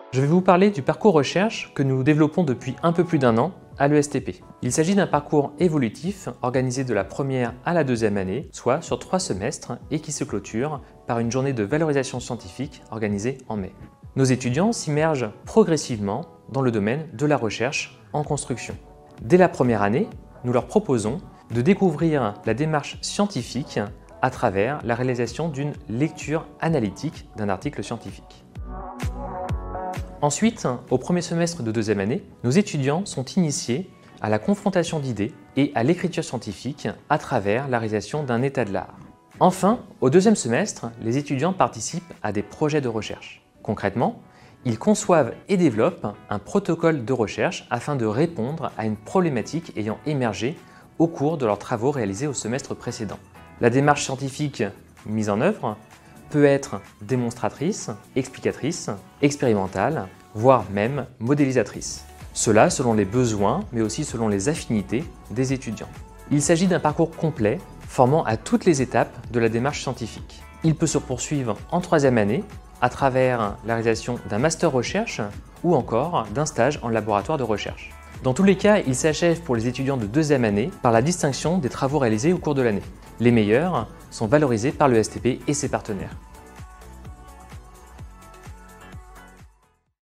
Je vais vous parler du parcours recherche que nous développons depuis un peu plus d'1 an à l'ESTP. Il s'agit d'un parcours évolutif organisé de la première à la deuxième année, soit sur 3 semestres, et qui se clôture par une journée de valorisation scientifique organisée en mai. Nos étudiants s'immergent progressivement dans le domaine de la recherche en construction. Dès la première année, nous leur proposons de découvrir la démarche scientifique à travers la réalisation d'une lecture analytique d'un article scientifique. Ensuite, au premier semestre de deuxième année, nos étudiants sont initiés à la confrontation d'idées et à l'écriture scientifique à travers la réalisation d'un état de l'art. Enfin, au deuxième semestre, les étudiants participent à des projets de recherche. Concrètement, ils conçoivent et développent un protocole de recherche afin de répondre à une problématique ayant émergé au cours de leurs travaux réalisés au semestre précédent. La démarche scientifique mise en œuvre peut être démonstratrice, explicatrice, expérimentale, voire même modélisatrice. Cela selon les besoins, mais aussi selon les affinités des étudiants. Il s'agit d'un parcours complet formant à toutes les étapes de la démarche scientifique. Il peut se poursuivre en troisième année à travers la réalisation d'un master recherche ou encore d'un stage en laboratoire de recherche. Dans tous les cas, il s'achève pour les étudiants de deuxième année par la distinction des travaux réalisés au cours de l'année. Les meilleurs sont valorisés par l'ESTP et ses partenaires.